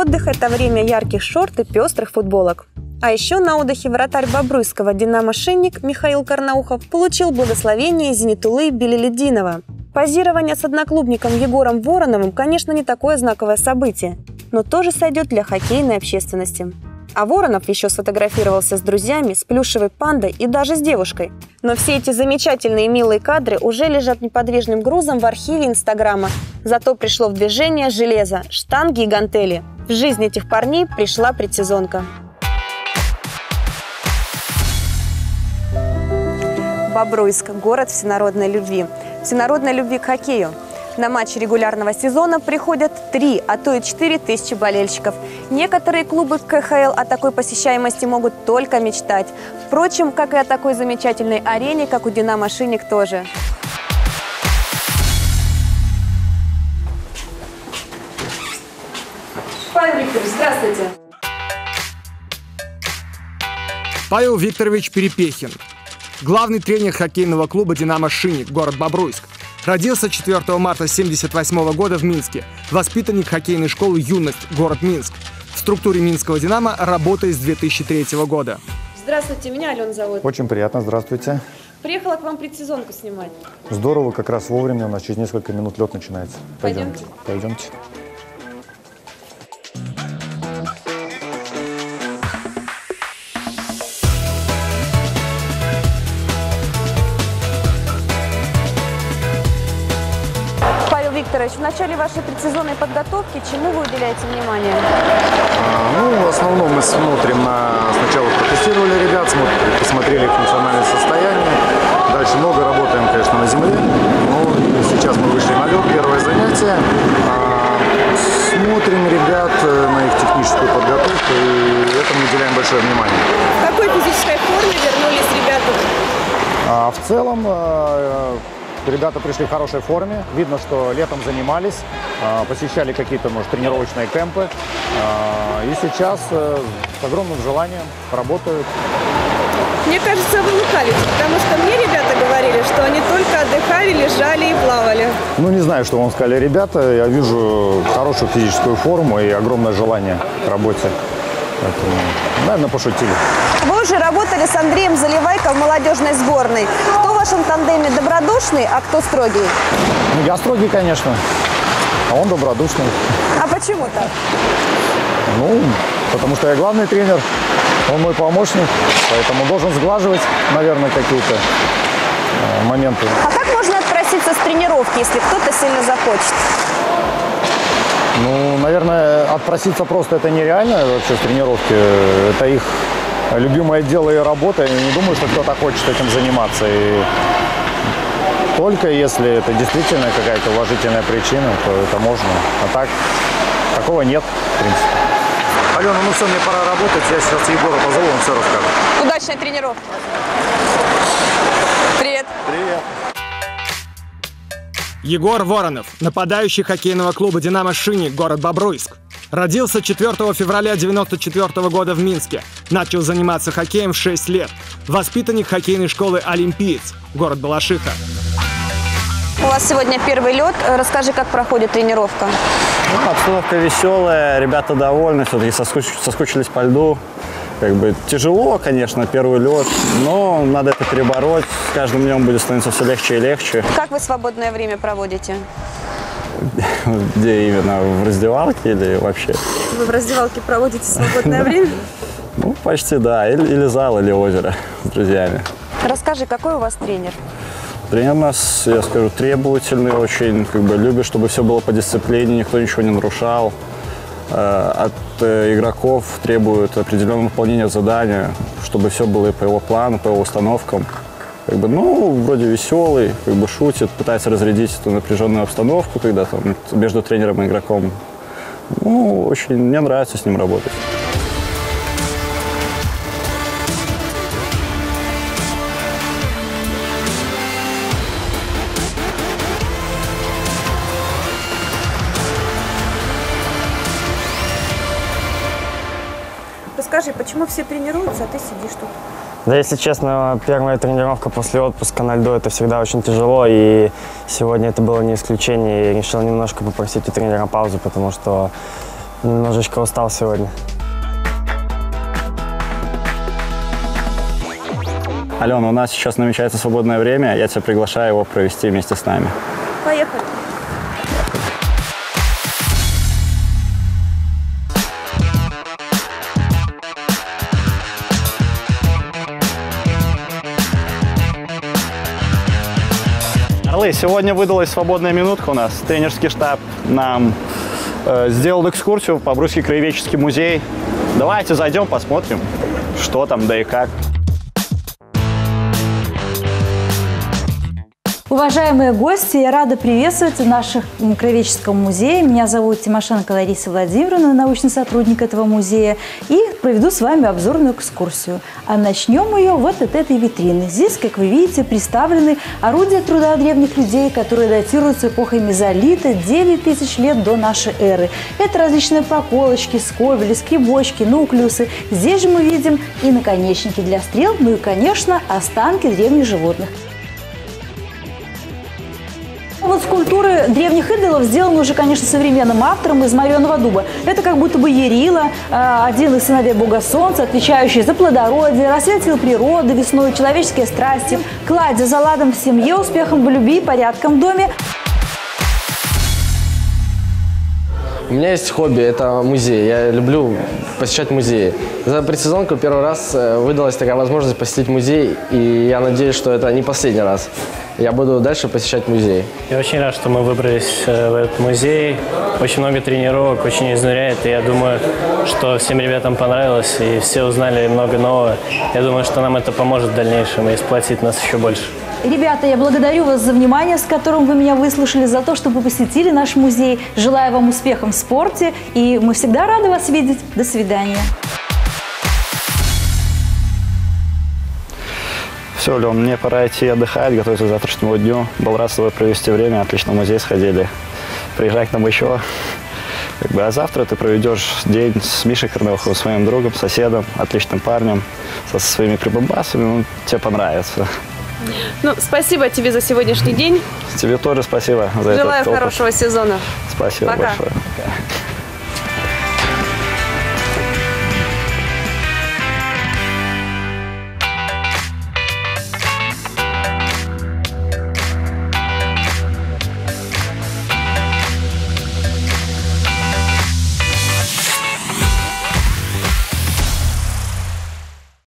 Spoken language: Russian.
отдых – это время ярких шорт и пестрых футболок. А еще на отдыхе вратарь бобруйского «Динамо-Шинник» Михаил Карнаухов получил благословение из Зенитулы Белелединова. Позирование с одноклубником Егором Вороновым, конечно, не такое знаковое событие, но тоже сойдет для хоккейной общественности. А Воронов еще сфотографировался с друзьями, с плюшевой пандой и даже с девушкой. Но все эти замечательные и милые кадры уже лежат неподвижным грузом в архиве Инстаграма. Зато пришло в движение железо, штанги и гантели. В жизнь этих парней пришла предсезонка. Бобруйск – город всенародной любви. Всенародной любви к хоккею. На матчи регулярного сезона приходят 3, а то и 4 тысячи болельщиков. Некоторые клубы КХЛ о такой посещаемости могут только мечтать. Впрочем, как и о такой замечательной арене, как у «Динамо-Шинник» тоже. Павел Викторович, здравствуйте. Павел Викторович Перепехин. Главный тренер хоккейного клуба «Динамо-Шинник», город Бобруйск. Родился 4 марта 1978 года в Минске. Воспитанник хоккейной школы «Юность», город Минск. В структуре минского «Динамо» работает с 2003 года. Здравствуйте, меня Алена зовут. Очень приятно, здравствуйте. Приехала к вам предсезонку снимать. Здорово, как раз вовремя, у нас через несколько минут лед начинается. Пойдемте. Пойдемте. Викторович, в начале вашей предсезонной подготовки чему вы уделяете внимание? В основном мы смотрим сначала протестировали ребят, посмотрели их функциональное состояние. Дальше много работаем, конечно, на земле. Сейчас мы вышли на лед, первое занятие. Смотрим ребят на их техническую подготовку и этому уделяем большое внимание. В какой физической форме вернулись ребята? В целом, ребята пришли в хорошей форме. Видно, что летом занимались, посещали какие-то, может, тренировочные кемпы. И сейчас с огромным желанием работают. Мне кажется, вы лукавите, потому что мне ребята говорили, что они только отдыхали, лежали и плавали. Не знаю, что вам сказали ребята. Я вижу хорошую физическую форму и огромное желание к работе. Поэтому, наверное, пошутили. Вы уже работали с Андреем Заливайко в молодежной сборной. Кто в вашем тандеме добродушный, а кто строгий? Я строгий, конечно, а он добродушный. А почему так? Потому что я главный тренер, он мой помощник, поэтому должен сглаживать, наверное, какие-то моменты. А как можно отпроситься с тренировки, если кто-то сильно захочет? Наверное, отпроситься просто это нереально вообще с тренировки. Это их любимое дело и работа. Я не думаю, что кто-то хочет этим заниматься. И только если это действительно какая-то уважительная причина, то это можно. А так, такого нет, в принципе. Алена, все, мне пора работать. Я сейчас Егора позову, он все расскажет. Удачной тренировки. Привет. Привет. Егор Воронов, нападающий хоккейного клуба «Динамо-Шинник», город Бобруйск. Родился 4 февраля 1994 года в Минске. Начал заниматься хоккеем в 6 лет. Воспитанник хоккейной школы «Олимпиец», город Балашиха. У вас сегодня первый лед. Расскажи, как проходит тренировка. Обстановка веселая, ребята довольны, все-таки соскучились по льду. Тяжело, конечно, первый лед, но надо это перебороть. С каждым днем будет становиться все легче и легче. Как вы свободное время проводите? Где именно? В раздевалке или вообще? Вы в раздевалке проводите свободное время? Почти, да. Или зал, или озеро с друзьями. Расскажи, какой у вас тренер? Тренер у нас, я скажу, требовательный очень. Любит, чтобы все было по дисциплине, никто ничего не нарушал. От игроков требуют определенного выполнения задания, чтобы все было по его плану, по его установкам. Вроде веселый, шутит, пытается разрядить эту напряженную обстановку, когда там между тренером и игроком. Очень мне нравится с ним работать. Расскажи, почему все тренируются, а ты сидишь тут? Да, если честно, первая тренировка после отпуска на льду – это всегда очень тяжело, и сегодня это было не исключение. Я решил немножко попросить у тренера паузу, потому что Немножечко устал сегодня. Алена, у нас сейчас намечается свободное время. Я тебя приглашаю его провести вместе с нами. Поехали. Орлы, сегодня выдалась свободная минутка у нас. Тренерский штаб нам сделал экскурсию в Бобруйский краеведческий музей. Давайте зайдем, посмотрим, что там, да и как. Уважаемые гости, я рада приветствовать в нашем краеведческом музее. Меня зовут Тимошенко Лариса Владимировна, научный сотрудник этого музея. И проведу с вами обзорную экскурсию. А начнем ее вот от этой витрины. Здесь, как вы видите, представлены орудия труда древних людей, которые датируются эпохой мезолита, 9000 лет до нашей эры. Это различные проколочки, скобели, скребочки, нуклеусы. Здесь же мы видим и наконечники для стрел, ну и, конечно, останки древних животных. Вот скульптуры древних идолов сделаны уже, конечно, современным автором из мореного дуба. Это как будто бы Ярила, один из сыновей бога солнца, отвечающий за плодородие, рассвет сил природы, весной, человеческие страсти, кладя за ладом в семье, успехом в любви, порядком в доме. У меня есть хобби, это музей. Я люблю посещать музеи. За предсезонку первый раз выдалась такая возможность посетить музей, и я надеюсь, что это не последний раз. Я буду дальше посещать музей. Я очень рад, что мы выбрались в этот музей. Очень много тренировок, очень изнуряет. И я думаю, что всем ребятам понравилось, и все узнали много нового. Я думаю, что нам это поможет в дальнейшем и сплотит нас еще больше. Ребята, я благодарю вас за внимание, с которым вы меня выслушали, за то, что вы посетили наш музей. Желаю вам успехов в спорте, и мы всегда рады вас видеть. До свидания. Все, Лен, мне пора идти отдыхать, готовиться к завтрашнему дню. Был рад с тобой провести время, отлично в музей сходили. Приезжай к нам еще. А завтра ты проведешь день с Мишей Корнауховым, своим другом, соседом, отличным парнем, со своими прибамбасами. Ну, тебе понравится. Ну, спасибо тебе за сегодняшний день. Тебе тоже спасибо за это. Желаю хорошего сезона. Спасибо Пока. большое. Пока.